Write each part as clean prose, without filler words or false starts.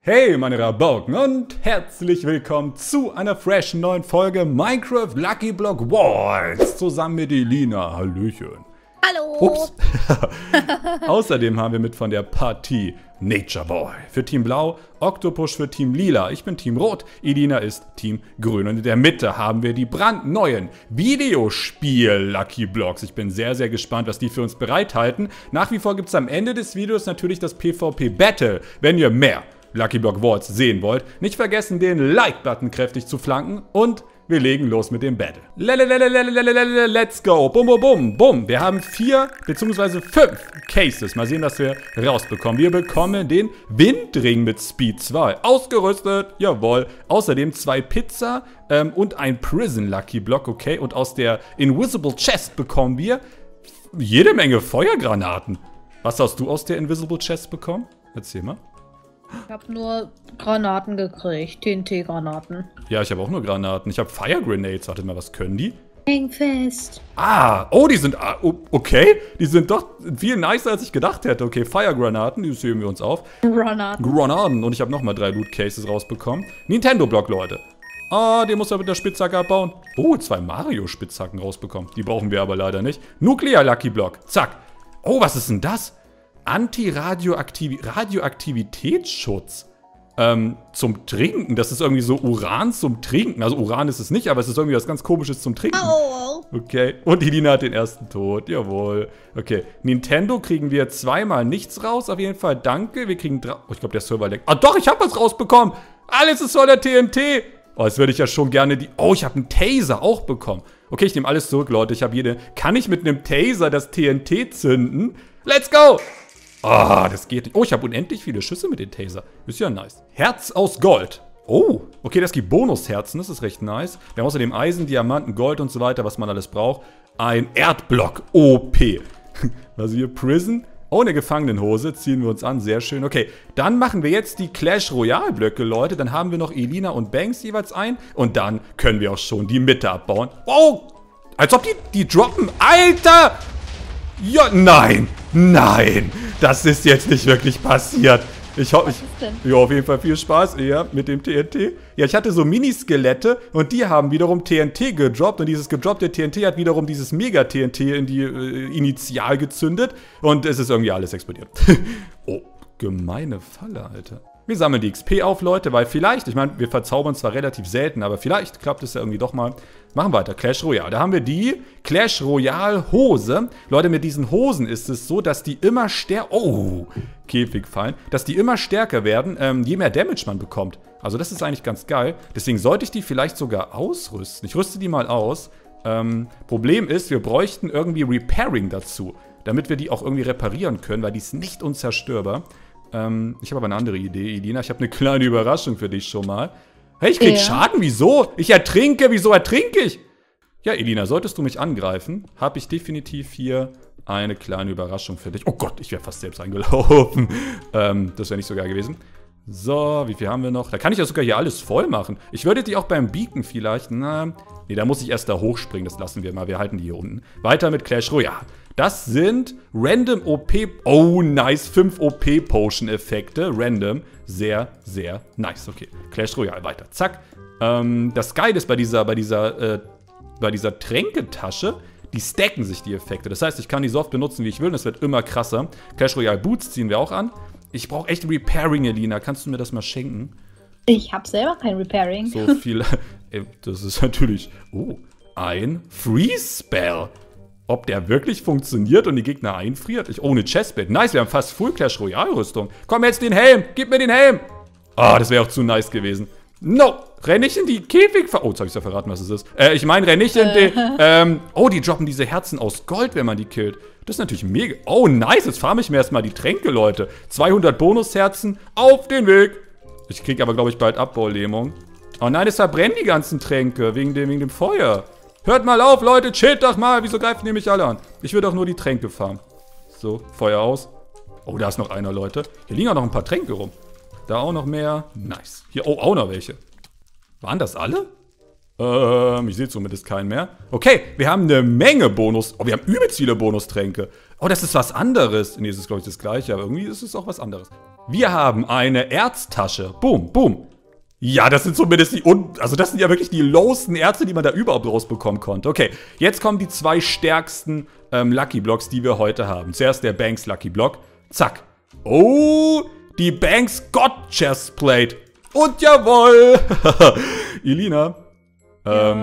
Hey meine Rabauken und herzlich willkommen zu einer freshen neuen Folge Minecraft Lucky Block Wars zusammen mit Elina. Hallöchen. Hallo. Ups. Außerdem haben wir mit von der Partie Nature Boy für Team Blau, Octopus für Team Lila, ich bin Team Rot, Elina ist Team Grün und in der Mitte haben wir die brandneuen Videospiel Lucky Blocks. Ich bin sehr, sehr gespannt, was die für uns bereithalten. Nach wie vor gibt es am Ende des Videos natürlich das PvP Battle, wenn ihr mehr Lucky Block Wars sehen wollt. Nicht vergessen, den Like-Button kräftig zu flanken und wir legen los mit dem Battle. Let's go. Bum, bum, bum, bum. Wir haben 4 bzw. 5 Cases. Mal sehen, was wir rausbekommen. Wir bekommen den Windring mit Speed 2. Ausgerüstet. Jawohl. Außerdem 2 Pizza und ein Prison Lucky Block. Okay. Und aus der Invisible Chest bekommen wir jede Menge Feuergranaten. Was hast du aus der Invisible Chest bekommen? Erzähl mal. Ich habe nur Granaten gekriegt, TNT-Granaten. Ja, ich habe auch nur Granaten. Ich habe Fire Grenades. Warte mal, was können die? Häng fest. Ah, oh, die sind, okay. Die sind doch viel nicer, als ich gedacht hätte. Okay, Fire-Granaten, die heben wir uns auf. Granaten. Und ich habe nochmal 3 Loot-Cases rausbekommen. Nintendo-Block, Leute. Ah, den muss er mit der Spitzhacke abbauen. Oh, 2 Mario-Spitzhacken rausbekommen. Die brauchen wir aber leider nicht. Nuclear-Lucky-Block. Zack. Oh, was ist denn das? Anti-Radioaktivitätsschutz. Zum Trinken. Das ist irgendwie so Uran zum Trinken. Also Uran ist es nicht, aber es ist irgendwie was ganz Komisches zum Trinken. Oh. Okay. Und Elina hat den ersten Tod. Jawohl. Okay. Nintendo kriegen wir zweimal nichts raus. Auf jeden Fall danke. Wir kriegen 3. Oh, ich glaube, der Server leckt. Ah doch, ich habe was rausbekommen. Alles ist voller TNT. Oh, jetzt würde ich ja schon gerne die... Oh, ich habe einen Taser auch bekommen. Okay, ich nehme alles zurück, Leute. Ich habe jede... Kann ich mit einem Taser das TNT zünden? Let's go! Ah, das geht nicht. Oh, ich habe unendlich viele Schüsse mit dem Taser. Ist ja nice. Herz aus Gold. Oh, okay, das gibt Bonusherzen. Das ist recht nice. Wir haben außerdem Eisen, Diamanten, Gold und so weiter, was man alles braucht. Ein Erdblock. OP. Also hier Prison. Oh, eine Gefangenenhose. Ziehen wir uns an. Sehr schön. Okay, dann machen wir jetzt die Clash Royale Blöcke, Leute. Dann haben wir noch Elina und Banks jeweils ein. Und dann können wir auch schon die Mitte abbauen. Oh, als ob die droppen. Alter! Ja, nein. Nein. Das ist jetzt nicht wirklich passiert. Ich hoffe, ja, auf jeden Fall viel Spaß, ja, mit dem TNT. Ja, ich hatte so Miniskelette und die haben wiederum TNT gedroppt und dieses gedroppte TNT hat wiederum dieses Mega-TNT in die Initial gezündet und es ist irgendwie alles explodiert. Oh, gemeine Falle, Alter. Wir sammeln die XP auf, Leute, weil vielleicht, ich meine, wir verzaubern zwar relativ selten, aber vielleicht klappt es ja irgendwie doch mal. Machen weiter, Clash Royale. Da haben wir die Clash Royale Hose. Leute, mit diesen Hosen ist es so, dass die immer stärker... Oh, Käfig fallen. Dass die immer stärker werden, je mehr Damage man bekommt. Also das ist eigentlich ganz geil. Deswegen sollte ich die vielleicht sogar ausrüsten. Ich rüste die mal aus. Problem ist, wir bräuchten irgendwie Repairing dazu. Damit wir die auch irgendwie reparieren können, weil die ist nicht unzerstörbar. Ich habe aber eine andere Idee, Elina. Ich habe eine kleine Überraschung für dich schon mal. Hey, ich krieg Schaden, wieso? Ich ertrinke, wieso ertrinke ich? Ja, Elina, solltest du mich angreifen, habe ich definitiv hier eine kleine Überraschung für dich. Oh Gott, ich wäre fast selbst eingelaufen. Das wäre nicht so geil gewesen. So, wie viel haben wir noch? Da kann ich ja sogar hier alles voll machen. Ich würde die auch beim Beacon vielleicht, nee, da muss ich erst da hochspringen, das lassen wir mal. Wir halten die hier unten. Weiter mit Clash Royale. Das sind Random OP, oh nice, 5 OP-Potion-Effekte, random, sehr, sehr nice. Okay, Clash Royale, weiter, zack. Das Geile ist bei dieser Tränketasche, die stacken sich die Effekte. Das heißt, ich kann die so oft benutzen, wie ich will, und es wird immer krasser. Clash Royale Boots ziehen wir auch an. Ich brauche echt Repairing, Elina, kannst du mir das mal schenken? Ich habe selber kein Repairing. So viel, das ist natürlich, oh, ein Freeze-Spell. Ob der wirklich funktioniert und die Gegner einfriert? Ohne Chestplate. Nice, wir haben fast Full Clash Royale Rüstung. Komm jetzt den Helm. Gib mir den Helm. Ah, das wäre auch zu nice gewesen. No. Renn nicht in die Käfig. Oh, jetzt habe ich ja verraten, was es ist. Ich meine, renn nicht in den... oh, die droppen diese Herzen aus Gold, wenn man die killt. Das ist natürlich mega... Oh, nice. Jetzt farme ich mir erstmal die Tränke, Leute. 200 Bonusherzen auf den Weg. Ich kriege aber, glaube ich, bald Abbaulähmung. Oh nein, es verbrennen die ganzen Tränke wegen dem Feuer. Hört mal auf, Leute, chillt doch mal. Wieso greifen ihr mich alle an? Ich will doch nur die Tränke farmen. So, Feuer aus. Oh, da ist noch einer, Leute. Hier liegen auch noch ein paar Tränke rum. Da auch noch mehr. Nice. Hier, oh, auch noch welche. Waren das alle? Ich sehe zumindest keinen mehr. Okay, wir haben eine Menge Bonus. Oh, wir haben übelst viele Bonustränke. Oh, das ist was anderes. Nee, das ist, glaube ich, das Gleiche. Aber irgendwie ist es auch was anderes. Wir haben eine Erztasche. Boom, boom. Ja, das sind zumindest also das sind ja wirklich die lowsten Erze, die man da überhaupt rausbekommen konnte. Okay, jetzt kommen die 2 stärksten Lucky Blocks, die wir heute haben. Zuerst der Banks Lucky Block. Zack. Oh, die Banks God Chestplate. Und jawohl. Elina. Ja.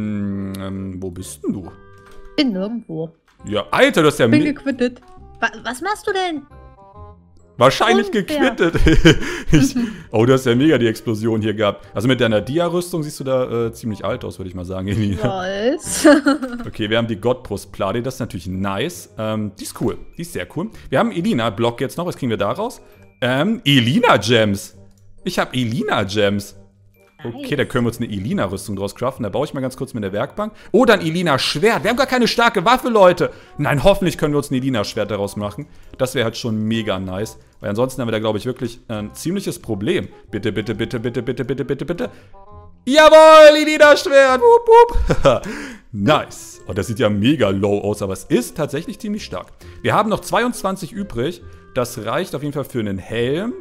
Wo bist denn du? Bin nirgendwo. Ja, Alter, du hast ja Bin gequittet. Was machst du denn? wahrscheinlich Unfair. gequittet. Oh, du hast ja mega die Explosion hier gehabt. Also mit deiner Dia-Rüstung siehst du da ziemlich alt aus, würde ich mal sagen, Elina. Was? Okay, wir haben die Gottbrustplatte, das ist natürlich nice. Die ist cool, die ist sehr cool. Wir haben Elina-Block jetzt noch, was kriegen wir da raus? Elina-Gems. Ich habe Elina-Gems. Okay, da können wir uns eine Elina-Rüstung draus craften. Da baue ich mal ganz kurz mit der Werkbank. Oh, dann Elina-Schwert. Wir haben gar keine starke Waffe, Leute. Nein, hoffentlich können wir uns ein Elina-Schwert daraus machen. Das wäre halt schon mega nice. Weil ansonsten haben wir da, glaube ich, wirklich ein ziemliches Problem. Bitte, bitte, bitte, bitte, bitte, bitte, bitte, bitte. Jawohl, Elina-Schwert. Wupp, wupp. Nice. Oh, das sieht ja mega low aus, aber es ist tatsächlich ziemlich stark. Wir haben noch 22 übrig. Das reicht auf jeden Fall für einen Helm.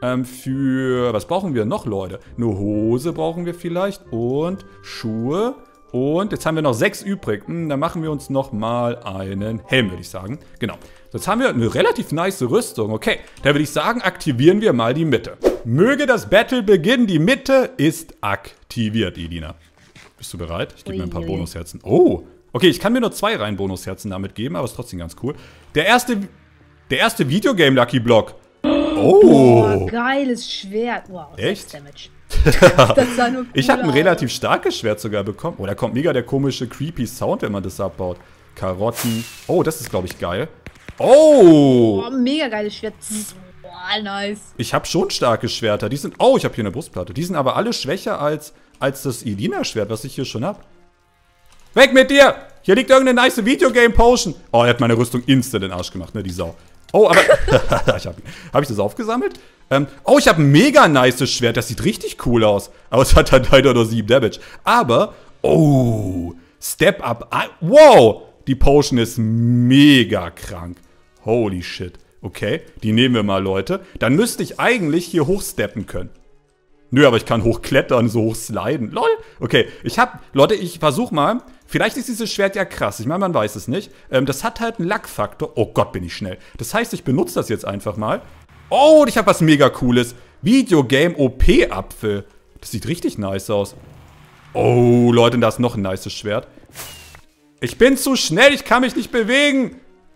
Was brauchen wir noch, Leute? Eine Hose brauchen wir vielleicht und Schuhe. Und jetzt haben wir noch 6 übrig. Dann machen wir uns noch mal einen Helm, würde ich sagen. Genau. Jetzt haben wir eine relativ nice Rüstung. Okay, da würde ich sagen, aktivieren wir mal die Mitte. Möge das Battle beginnen. Die Mitte ist aktiviert, Elina. Bist du bereit? Ich gebe mir ein paar Bonusherzen. Oh, okay, ich kann mir nur 2 rein Bonusherzen damit geben, aber ist trotzdem ganz cool. Der erste Videogame Lucky Block. Oh, geiles Schwert. Wow, echt? Damage. Das sah nur cool Ich habe ein aus. relativ starkes Schwert sogar bekommen. Oh, da kommt mega der komische, creepy Sound, wenn man das abbaut. Karotten. Oh, das ist, glaube ich, geil. Oh! Oh, mega geiles Schwert. Boah, nice. Ich habe schon starke Schwerter. Die sind. Oh, ich habe hier eine Brustplatte. Die sind aber alle schwächer als das Elina-Schwert, was ich hier schon habe. Weg mit dir! Hier liegt irgendeine nice Videogame-Potion. Oh, er hat meine Rüstung instant in den Arsch gemacht, ne, die Sau. Oh, aber. Hab ich das aufgesammelt? Oh, ich habe ein mega nices Schwert. Das sieht richtig cool aus. Aber es hat halt leider nur 7 Damage. Aber. Oh. Step Up. Wow. Die Potion ist mega krank. Holy shit. Okay, die nehmen wir mal, Leute. Dann müsste ich eigentlich hier hochsteppen können. Nö, aber ich kann hochklettern, so hochsliden. Lol. Okay, Leute, ich versuche mal. Vielleicht ist dieses Schwert ja krass. Ich meine, man weiß es nicht. Das hat halt einen Lackfaktor. Oh Gott, bin ich schnell. Das heißt, ich benutze das jetzt einfach mal. Oh, und ich habe was mega Cooles. Videogame OP-Apfel. Das sieht richtig nice aus. Oh, Leute, da ist noch ein nices Schwert. Ich bin zu schnell, ich kann mich nicht bewegen.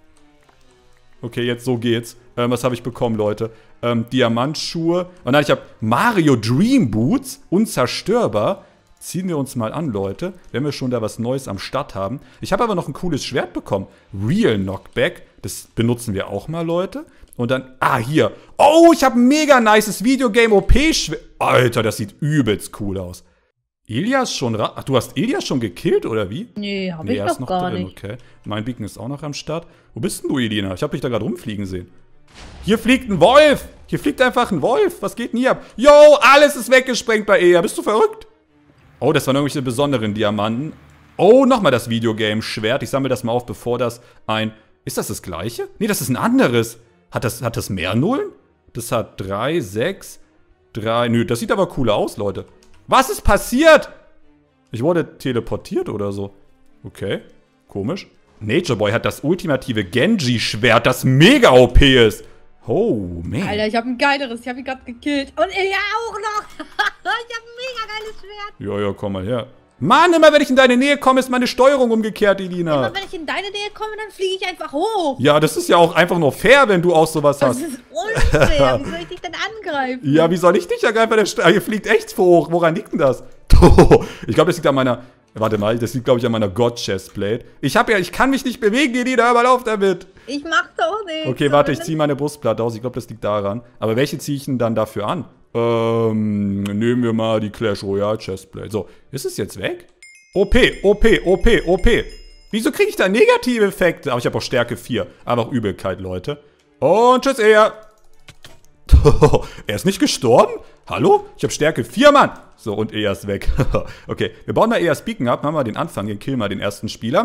Okay, jetzt so geht's. Was habe ich bekommen, Leute? Diamantschuhe. Und dann, ich habe Mario Dream Boots. Unzerstörbar. Ziehen wir uns mal an, Leute, wenn wir schon da was Neues am Start haben. Ich habe aber noch ein cooles Schwert bekommen. Real Knockback. Das benutzen wir auch mal, Leute. Und dann, hier. Oh, ich habe ein mega nices Videogame OP-Schwert. Alter, das sieht übelst cool aus. Ilias schon Ach, du hast Ilias schon gekillt, oder wie? Nee, hab ich er ist noch gar drin, nicht. Okay. Mein Beacon ist auch noch am Start. Wo bist denn du, Elina? Ich habe dich da gerade rumfliegen sehen. Hier fliegt ein Wolf. Hier fliegt einfach ein Wolf. Was geht denn hier ab? Yo, alles ist weggesprengt bei Ea. Bist du verrückt? Oh, das waren irgendwelche besonderen Diamanten. Oh, nochmal das Videogame-Schwert. Ich sammle das mal auf, bevor das ein... Ist das gleiche? Nee, das ist ein anderes. Hat das mehr Nullen? Das hat 3, 6, 3... Nö, das sieht aber cooler aus, Leute. Was ist passiert? Ich wurde teleportiert oder so. Okay, komisch. Nature Boy hat das ultimative Genji-Schwert, das mega OP ist. Oh, man. Alter, ich hab ein geileres. Ich hab ihn gerade gekillt. Und er auch noch. Ich hab ein mega geiles Schwert. Ja, komm mal her. Mann, immer wenn ich in deine Nähe komme, ist meine Steuerung umgekehrt, Elina. Immer wenn ich in deine Nähe komme, dann fliege ich einfach hoch. Ja, das ist ja auch einfach nur fair, wenn du auch sowas Das hast. ist unfair. Wie soll ich dich denn angreifen? Ja, wie soll ich dich angreifen? Hier fliegt echt hoch. Woran liegt denn das? Ich glaube, das liegt an meiner... Warte mal, das liegt, glaube ich, an meiner God-Chestplate. Ich kann mich nicht bewegen, Elina, aber lauf damit. Ich mach doch nichts. Okay, warte, ich ziehe meine Brustplatte aus. Ich glaube, das liegt daran. Aber welche ziehe ich denn dann dafür an? Nehmen wir mal die Clash Royale Chestplate. So, ist es jetzt weg? OP, OP, OP, OP. Wieso kriege ich da negative Effekte? Aber ich habe auch Stärke 4. Aber auch Übelkeit, Leute. Und tschüss, er ist nicht gestorben? Hallo? Ich habe Stärke 4, Mann. So, und er ist weg. Okay, wir bauen mal Eas Beacon ab. Machen wir den Anfang. Wir killen mal den ersten Spieler.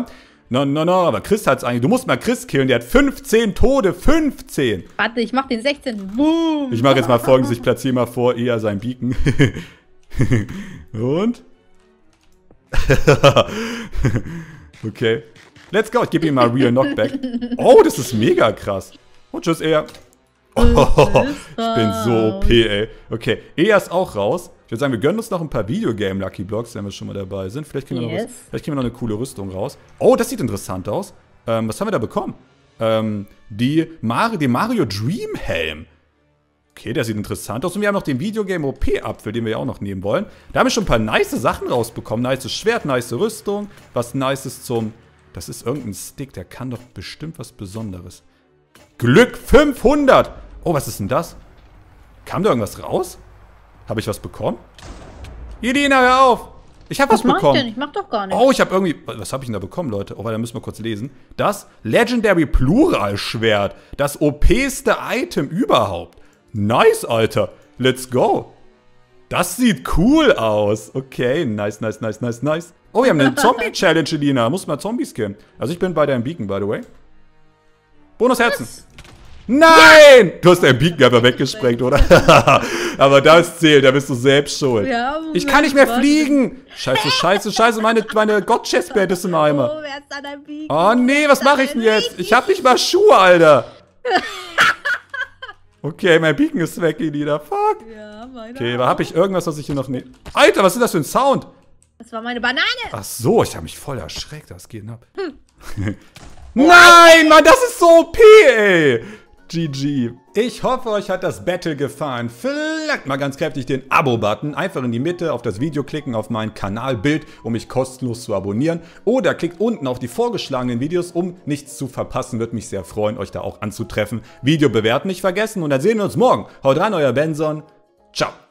No, aber Chris hat's eigentlich. Du musst mal Chris killen, der hat 15 Tode, 15. Warte, ich mach den 16. Boom. Ich mache jetzt mal Folgendes, ich platziere mal vor Eher sein Beacon. Und? Okay. Let's go, ich gebe ihm mal Real Knockback. Oh, das ist mega krass. Und tschüss, Eher. Oh, ich bin so OP, ey. Okay, Eher ist auch raus. Ich würde sagen, wir gönnen uns noch ein paar Videogame-Lucky Blocks, wenn wir schon mal dabei sind. Vielleicht kriegen wir, vielleicht kriegen wir noch eine coole Rüstung raus. Oh, das sieht interessant aus. Was haben wir da bekommen? Den Mario Dream Helm. Okay, der sieht interessant aus. Und wir haben noch den Videogame OP-Apfel, den wir ja auch noch nehmen wollen. Da haben wir schon ein paar nice Sachen rausbekommen. Nice Schwert, nice Rüstung. Was Nices zum... Das ist irgendein Stick, der kann doch bestimmt was Besonderes. Glück 500! Oh, was ist denn das? Kam da irgendwas raus? Habe ich was bekommen? Jelena, hör auf! Ich habe was bekommen. Was mach ich denn? Ich mach doch gar nichts. Oh, ich habe irgendwie... Was habe ich denn da bekommen, Leute? Oh, da müssen wir kurz lesen. Das Legendary Plural Schwert. Das OP-ste Item überhaupt. Nice, Alter. Let's go. Das sieht cool aus. Okay, nice. Oh, wir haben eine Zombie-Challenge, Jelena. Muss mal Zombies killen. Also ich bin bei deinem Beacon, by the way. Bonusherzen. Nein! Du hast deinen Beacon einfach weggesprengt, oder? Aber das zählt, da bist du selbst schuld. Ja, ich kann nicht mehr fliegen! Scheiße, meine God-Chestplate ist im Eimer. Oh, wer ist an deinem Beacon? Oh nee, was mache ich denn jetzt? Ich hab nicht mal Schuhe, Alter. Okay, mein Beacon ist weg, Elida. Fuck. Ja, meine okay, aber hab ich irgendwas, was ich hier noch nicht... Alter, was ist das für ein Sound? Das war meine Banane. Ach so, ich habe mich voll erschreckt. Was geht denn ab? Nein, Mann, das ist so OP, ey. GG. Ich hoffe, euch hat das Battle gefallen. Vielleicht mal ganz kräftig den Abo-Button. Einfach in die Mitte auf das Video klicken, auf mein Kanalbild, um mich kostenlos zu abonnieren. Oder klickt unten auf die vorgeschlagenen Videos, um nichts zu verpassen. Würde mich sehr freuen, euch da auch anzutreffen. Video bewerten nicht vergessen und dann sehen wir uns morgen. Haut rein, euer Benson. Ciao.